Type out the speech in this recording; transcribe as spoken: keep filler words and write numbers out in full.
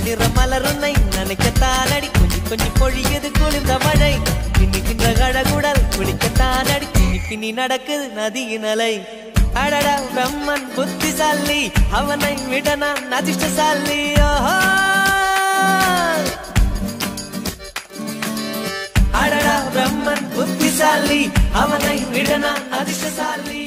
நிற மலர் உன்னை நினைக்கத்தான் அடி கொஞ்சி கொஞ்சி பொழியது குளிர்ந்த மழை பின்னிக்கின்ற கழகுடல் குளிக்கத்தான் அடி பின்னி பின்னி நடக்குது நதியின் அலை அடடா பிரம்மன் புத்திசாலி அவனை விட நான் அதிர்ஷ்டசாலி ஓஹோ அடடா பிரம்மன் புத்திசாலி அவனை விட நான் அதிர்ஷ்டசாலி